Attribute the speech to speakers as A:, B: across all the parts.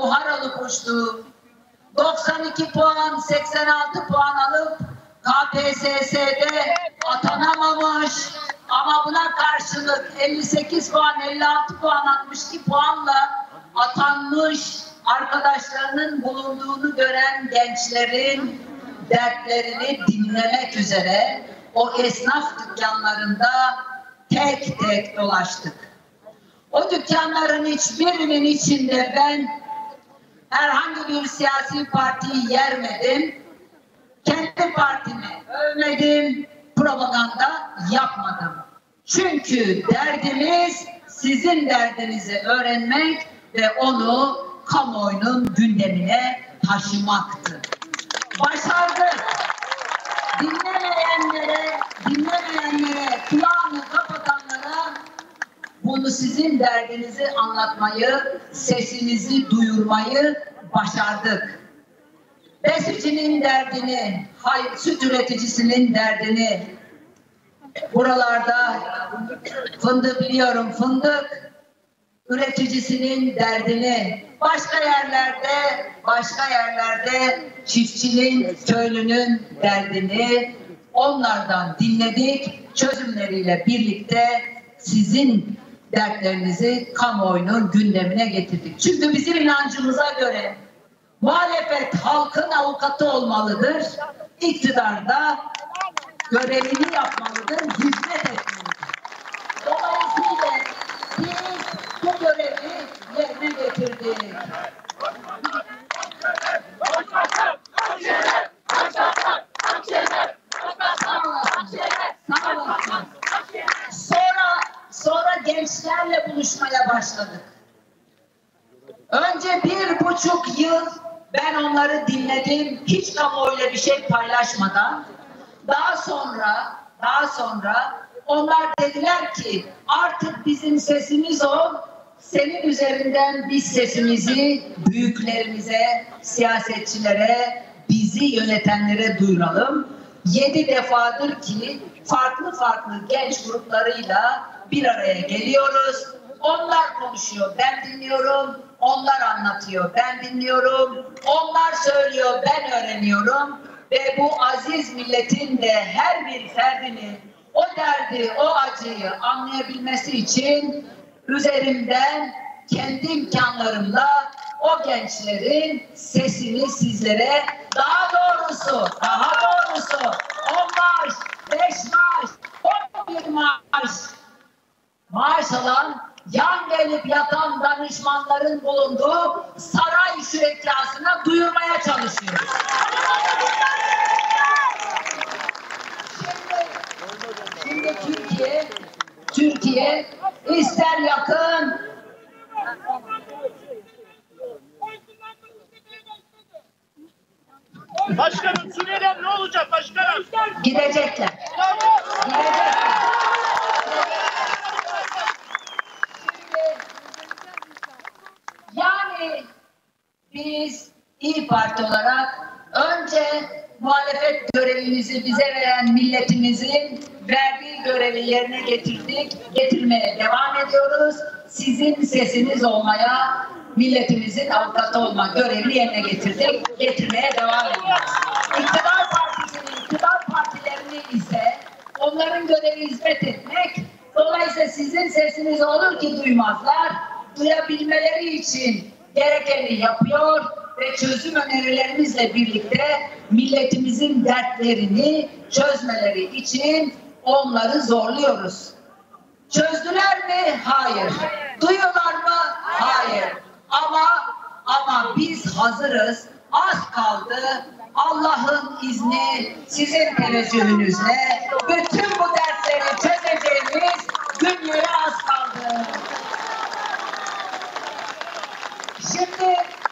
A: buhar olup uçtu. 92 puan, 86 puan alıp KPSS'de atanamamış. Ama buna karşılık 58 puan, 56 puan, 62 puanla atanmış arkadaşlarının bulunduğunu gören gençlerin dertlerini dinlemek üzere o esnaf dükkanlarında tek tek dolaştık. O dükkanların hiçbirinin içinde ben herhangi bir siyasi partiyi yermedim, kendi partimi övmedim, propaganda yapmadım. Çünkü derdimiz sizin derdinizi öğrenmek ve onu kamuoyunun gündemine taşımaktı. Başardık. Dinlemeyenlere, kulağını kapatanlara bunu sizin derdinizi anlatmayı, sesinizi duyurmayı başardık. Besicinin derdini, süt üreticisinin derdini, buralarda fındık biliyorum, fındık üreticisinin derdini, başka yerlerde çiftçinin, köylünün derdini onlardan dinledik. Çözümleriyle birlikte sizin dertlerinizi kamuoyunun gündemine getirdik. Çünkü bizim inancımıza göre muhalefet halkın avukatı olmalıdır. İktidarda görevini yapmalıdır, hizmet etmelidir. Dolayısıyla biz bu görevi yerine getirdik. Sonra gençlerle buluşmaya başladık. Önce 1,5 yıl ben onları dinledim, hiç kamuoyuyla bir şey paylaşmadan. Daha sonra onlar dediler ki artık bizim sesimiz ol, senin üzerinden biz sesimizi büyüklerimize, siyasetçilere, bizi yönetenlere duyuralım. 7 defadır ki farklı genç gruplarıyla bir araya geliyoruz. Onlar konuşuyor, ben dinliyorum. Onlar anlatıyor, ben dinliyorum. Onlar söylüyor, ben öğreniyorum. Ve bu aziz milletin de her bir ferdinin o derdi, o acıyı anlayabilmesi için üzerimden kendi imkanlarımla o gençlerin sesini sizlere daha doğrusu 10 maaş, 5 maaş, 11 maaş alan, yan gelip yatan danışmanların bulunduğu saray şürekasına duyurmaya çalışıyoruz. Şimdi Türkiye ister yakın,
B: Başkanım Suriye'den ne olacak başkanım?
A: Gidecekler. Yani biz İYİ Parti olarak önce muhalefet görevimizi bize veren milletimizin verdiği görevi yerine getirmeye devam ediyoruz. Sizin sesiniz olmaya, milletimizin avukatı olma görevini yerine getirmeye devam ediyoruz. İktidar partilerini ise onların görevi hizmet etmek, dolayısıyla sizin sesiniz olur ki duymazlar, duyabilmeleri için gerekeni yapıyor ve çözüm önerilerimizle birlikte milletimizin dertlerini çözmeleri için onları zorluyoruz. Çözdüler mi? Hayır. Duyuyorlar mı? Hayır. Ama biz hazırız. Az kaldı. Allah'ın izni sizin teveccühünüzle bütün bu dertleri çözeceğimiz günlere az kaldı. Şimdi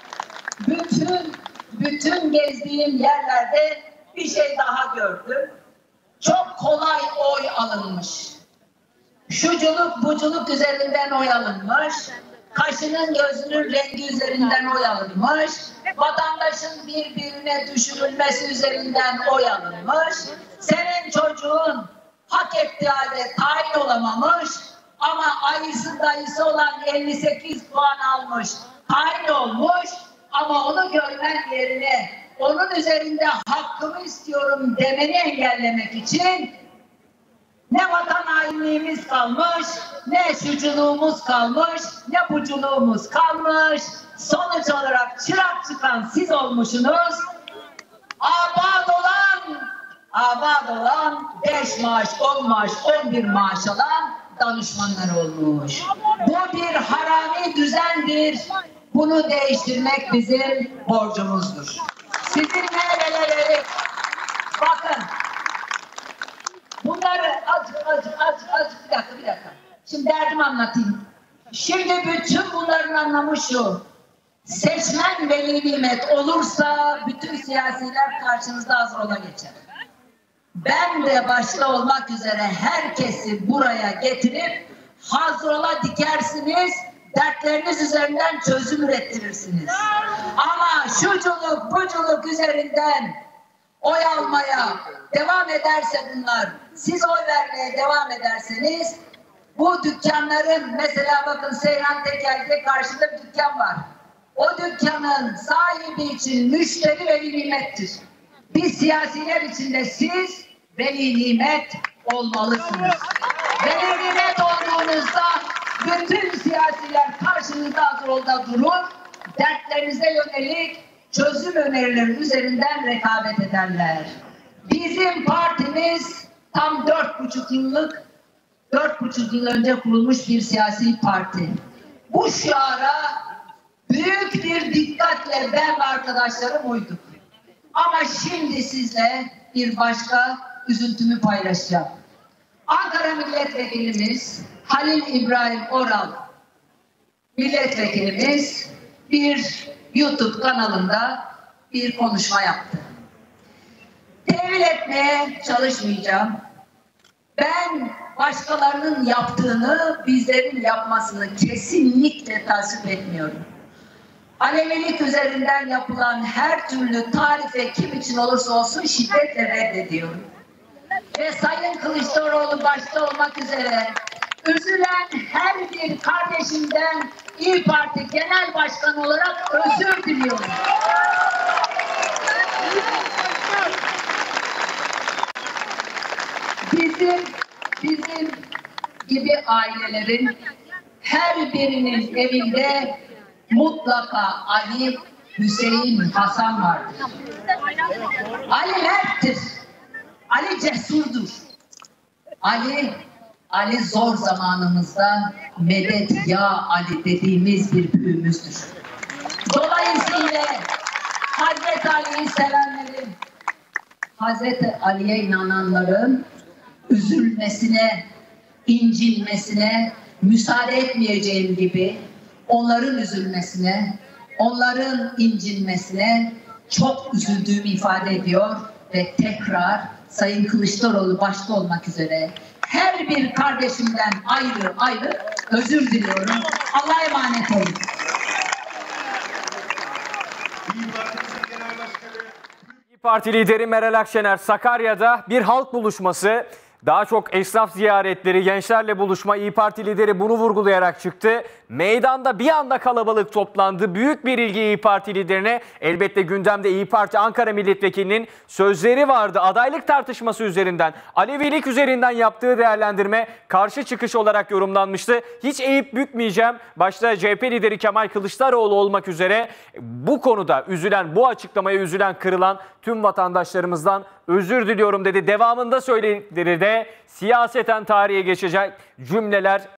A: bütün gezdiğim yerlerde bir şey daha gördüm. Çok kolay oy alınmış. Şuculuk buculuk üzerinden oy alınmış. Kaşının gözünün rengi üzerinden oy alınmış. Vatandaşın birbirine düşürülmesi üzerinden oy alınmış. Senin çocuğun hak ettiği halde tayin olamamış ama ayısı dayısı olan 58 puan almış, tayin olmuş. Ama onu görmen yerine onun üzerinde hakkımı istiyorum demeni engellemek için ne vatan hainliğimiz kalmış, ne şuculuğumuz kalmış, ne buculuğumuz kalmış. Sonuç olarak çırak çıkan siz olmuşsunuz. Abad olan 5 maaş, 10 maaş, 11 maaş alan danışmanlar olmuş. Bu bir harami düzendir. Bunu değiştirmek bizim borcumuzdur. Sizin meyveleri, bakın, bunları azıcık bir dakika. Şimdi derdimi anlatayım. Şimdi bütün bunların anlamı şu. Seçmen veli nimet olursa bütün siyasiler karşınızda hazır ola geçer. Ben de başta olmak üzere herkesi buraya getirip hazır ola dikersiniz, dertleriniz üzerinden çözüm ürettirirsiniz. Ama şuculuk, buculuk üzerinden oy almaya devam ederse bunlar, siz oy vermeye devam ederseniz bu dükkanların, mesela bakın Seyran Tekel'de karşıda bir dükkan var. O dükkanın sahibi için müşteri veli nimettir. Biz siyasiler için de siz veli nimet olmalısınız. Veli nimet olduğunuzda bütün siyasiler karşınızda hazır olda durur, dertlerinize yönelik çözüm önerileri üzerinden rekabet ederler. Bizim partimiz tam 4,5 yıl önce kurulmuş bir siyasi parti. Bu şiara büyük bir dikkatle ben ve arkadaşlarım uyduk. Ama şimdi sizle bir başka üzüntümü paylaşacağım. Ankara Milletvekilimiz Halil İbrahim Oral milletvekilimiz bir YouTube kanalında bir konuşma yaptı. Tevil etmeye çalışmayacağım. Ben başkalarının yaptığını, bizlerin yapmasını kesinlikle tasvip etmiyorum. Alevilik üzerinden yapılan her türlü tarife kim için olursa olsun şiddetle reddediyorum. Ve Sayın Kılıçdaroğlu başta olmak üzere üzülen her bir kardeşimden İYİ Parti Genel Başkanı olarak özür diliyorum. Bizim gibi ailelerin her birinin evinde mutlaka Ali, Hüseyin, Hasan vardır. Ali merttir. Ali cesurdur. Ali zor zamanımızda medet ya Ali dediğimiz bir büyüğümüzdür. Dolayısıyla Hazreti Ali'yi sevenlerin, Hazreti Ali'ye inananların üzülmesine, incinmesine müsaade etmeyeceğim gibi onların üzülmesine, onların incinmesine çok üzüldüğümü ifade ediyor ve tekrar Sayın Kılıçdaroğlu başta olmak üzere her bir kardeşimden ayrı özür diliyorum. Allah'a emanet olun.
C: İYİ Parti lideri Meral Akşener Sakarya'da bir halk buluşması, daha çok esnaf ziyaretleri, gençlerle buluşma. İYİ Parti lideri bunu vurgulayarak çıktı. Meydanda bir anda kalabalık toplandı. Büyük bir ilgi İYİ Parti liderine. Elbette gündemde İYİ Parti Ankara Milletvekilinin sözleri vardı. Adaylık tartışması üzerinden, Alevilik üzerinden yaptığı değerlendirme karşı çıkış olarak yorumlanmıştı. Hiç eğip bükmeyeceğim. Başta CHP lideri Kemal Kılıçdaroğlu olmak üzere bu konuda üzülen, bu açıklamaya üzülen, kırılan tüm vatandaşlarımızdan özür diliyorum dedi. Devamında söyledikleri de siyaseten tarihe geçecek cümleler.